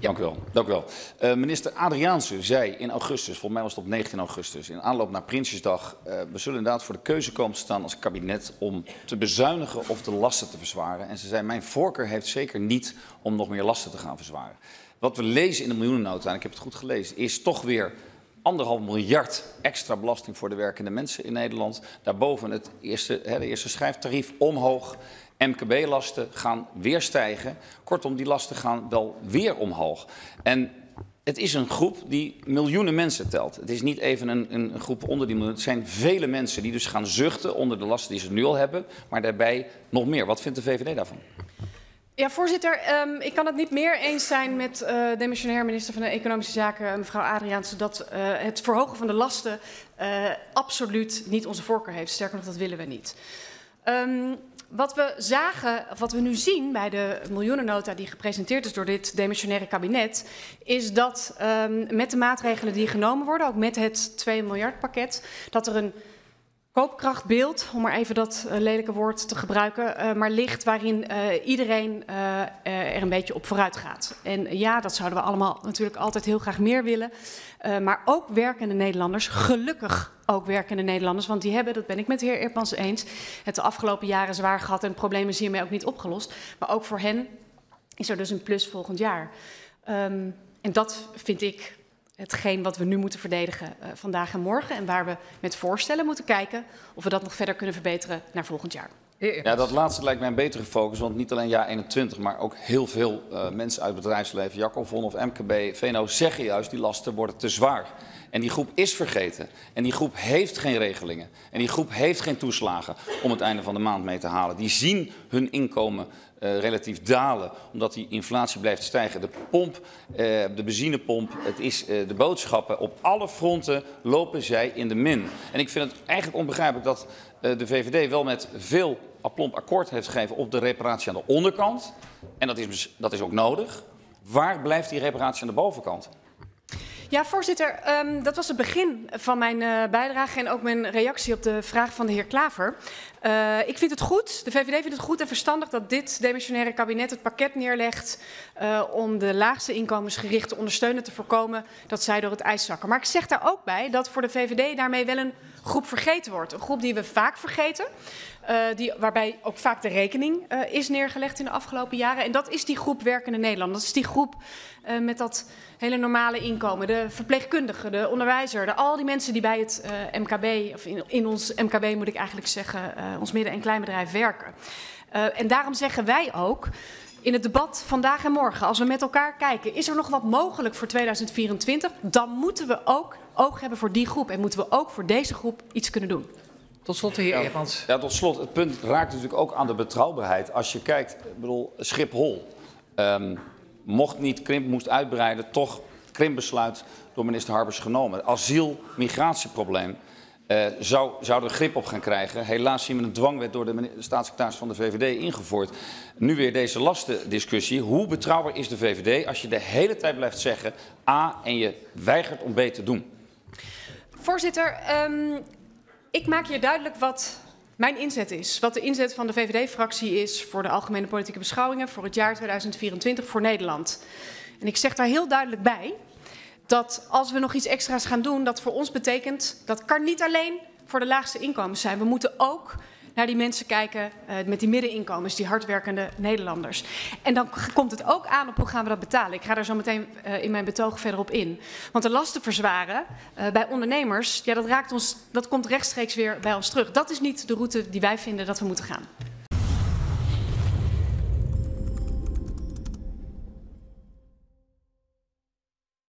Dank u wel. Dank u wel. Minister Adriaanse zei in augustus, volgens mij was het op 19 augustus, in aanloop naar Prinsjesdag, we zullen inderdaad voor de keuze komen te staan als kabinet om te bezuinigen of de lasten te verzwaren. En ze zei, mijn voorkeur heeft zeker niet om nog meer lasten te gaan verzwaren. Wat we lezen in de miljoenennota, en ik heb het goed gelezen, is toch weer 1,5 miljard extra belasting voor de werkende mensen in Nederland. Daarboven de eerste schijftarief omhoog. MKB-lasten gaan weer stijgen. Kortom, die lasten gaan wel weer omhoog. En het is een groep die miljoenen mensen telt. Het is niet even een groep onder die miljoen. Het zijn vele mensen die dus gaan zuchten onder de lasten die ze nu al hebben. Maar daarbij nog meer. Wat vindt de VVD daarvan? Ja, voorzitter, ik kan het niet meer eens zijn met demissionair minister van de Economische Zaken, mevrouw Adriaanse, dat het verhogen van de lasten absoluut niet onze voorkeur heeft. Sterker nog, dat willen we niet. Wat we zagen, of wat we nu zien bij de miljoenennota die gepresenteerd is door dit demissionaire kabinet, is dat met de maatregelen die genomen worden, ook met het 2 miljard pakket, dat er een koopkrachtbeeld, om maar even dat lelijke woord te gebruiken, maar ligt waarin iedereen er een beetje op vooruit gaat. En ja, dat zouden we allemaal natuurlijk altijd heel graag meer willen. Maar ook werkende Nederlanders, gelukkig ook werkende Nederlanders, want die hebben, dat ben ik met de heer Eertmans eens, het de afgelopen jaren zwaar gehad en het probleem is hiermee ook niet opgelost. Maar ook voor hen is er dus een plus volgend jaar. En dat vind ik hetgeen wat we nu moeten verdedigen vandaag en morgen. En waar we met voorstellen moeten kijken of we dat nog verder kunnen verbeteren naar volgend jaar. Ja, dat laatste lijkt mij een betere focus. Want niet alleen jaar 21, maar ook heel veel mensen uit het bedrijfsleven, Jacco Von of MKB, VNO, zeggen juist die lasten worden te zwaar. En die groep is vergeten. En die groep heeft geen regelingen. En die groep heeft geen toeslagen om het einde van de maand mee te halen. Die zien hun inkomen relatief dalen, omdat die inflatie blijft stijgen. De pomp, de benzinepomp, het is de boodschappen. Op alle fronten lopen zij in de min. En ik vind het eigenlijk onbegrijpelijk dat de VVD wel met veel aplomb akkoord heeft gegeven op de reparatie aan de onderkant. En dat is ook nodig. Waar blijft die reparatie aan de bovenkant? Ja, voorzitter, dat was het begin van mijn bijdrage en ook mijn reactie op de vraag van de heer Klaver. Ik vind het goed, de VVD vindt het goed en verstandig dat dit demissionaire kabinet het pakket neerlegt om de laagste inkomensgerichte ondersteunen te voorkomen dat zij door het ijs zakken. Maar ik zeg daar ook bij dat voor de VVD daarmee wel een groep vergeten wordt. Een groep die we vaak vergeten, waarbij ook vaak de rekening is neergelegd in de afgelopen jaren. En dat is die groep werkende Nederlanders. Dat is die groep met dat hele normale inkomen. De verpleegkundige, de onderwijzer, al die mensen die bij het MKB, of in ons MKB moet ik eigenlijk zeggen, ons midden- en kleinbedrijf werken. En daarom zeggen wij ook in het debat vandaag en morgen, als we met elkaar kijken, is er nog wat mogelijk voor 2024? Dan moeten we ook oog hebben voor die groep en moeten we ook voor deze groep iets kunnen doen. Tot slot de heer Eertmans. Ja, tot slot. Het punt raakt natuurlijk ook aan de betrouwbaarheid. Als je kijkt, ik bedoel, Schiphol mocht niet krimp, moest uitbreiden, toch krimpbesluit door minister Harbers genomen. Asiel, migratieprobleem. Zou er grip op gaan krijgen. Helaas zien we een dwangwet door de staatssecretaris van de VVD ingevoerd. Nu weer deze lastendiscussie. Hoe betrouwbaar is de VVD als je de hele tijd blijft zeggen A en je weigert om B te doen? Voorzitter, ik maak hier duidelijk wat mijn inzet is. Wat de inzet van de VVD-fractie is voor de algemene politieke beschouwingen voor het jaar 2024 voor Nederland. En ik zeg daar heel duidelijk bij dat als we nog iets extra's gaan doen, dat voor ons betekent, dat kan niet alleen voor de laagste inkomens zijn. We moeten ook naar die mensen kijken met die middeninkomens, die hardwerkende Nederlanders. En dan komt het ook aan op hoe gaan we dat betalen. Ik ga daar zo meteen in mijn betoog verder op in. Want de lasten verzwaren bij ondernemers, ja, dat komt rechtstreeks weer bij ons terug. Dat is niet de route die wij vinden dat we moeten gaan.